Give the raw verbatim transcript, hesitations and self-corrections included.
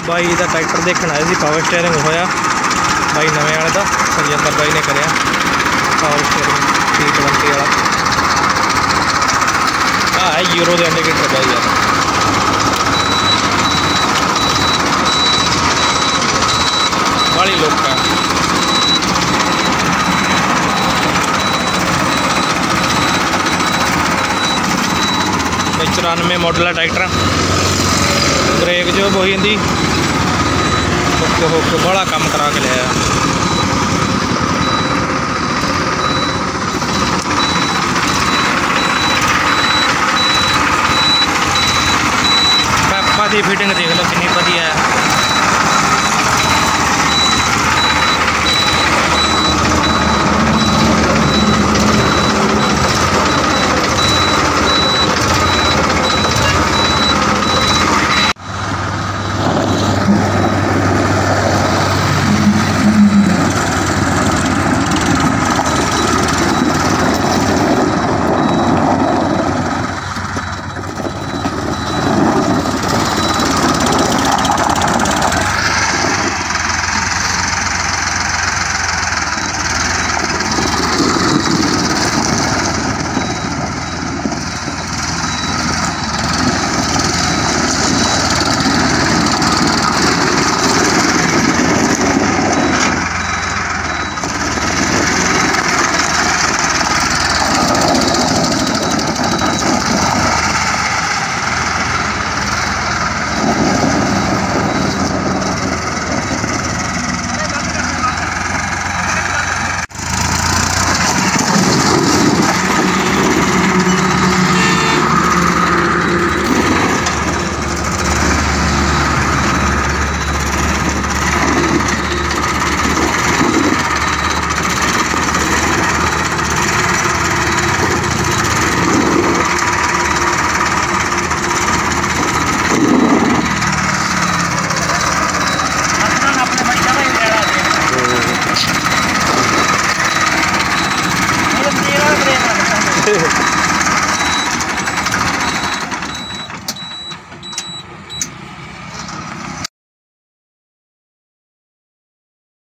By का tractor देखने आए थे। पावर स्टेयरिंग होया बाई नवे वाले का रजिंदर बाई ने कराया पावर स्टेयरिंग टी ट्वेंटी वाला। हाँ है यूरो के इंडिकेटर बाई यार बड़ी लोग का चौरानवे मॉडल है ट्रैक्टर। ब्रेक जो हो जाती हुक हुक बड़ा काम करा के लिया। पैपा की फिटिंग देख लो कितनी वधिया है।